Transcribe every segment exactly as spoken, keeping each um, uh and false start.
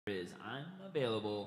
is I'm available.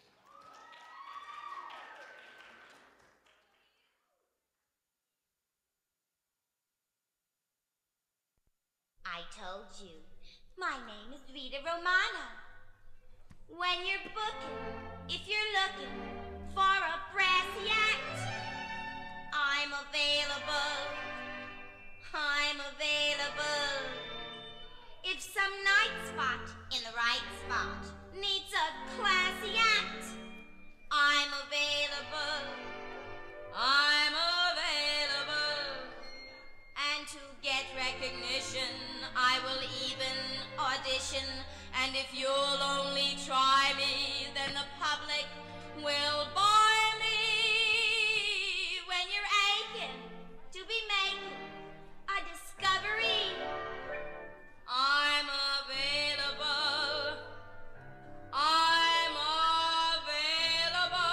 I told you, my name is Vita Romano. When you're booking, if you're looking for a brassy act, I'm available. I'm available. If some night spot in the right spot needs a classy act, I'm available. I'm available. And to get recognition, I will even audition. And if you'll only try me, then the public will buy me. When you're aching to be making a discovery, I'm available. I'm available.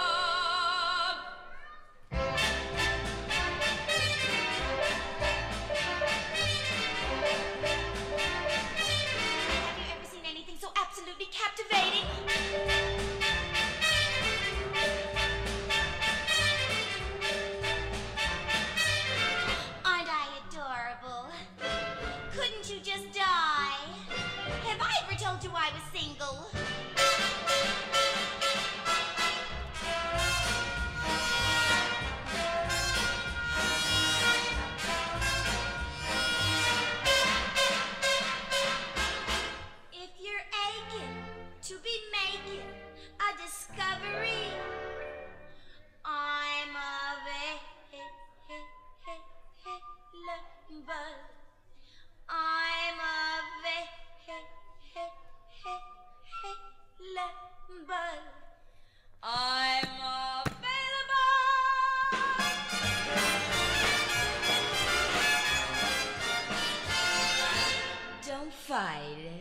Have you ever seen anything so absolutely captivating? Aren't I adorable? Couldn't you just die? Have I ever told you I was single? If you're aching to be making a discovery, I'm available. I'm available. I'm available. Don't fight it.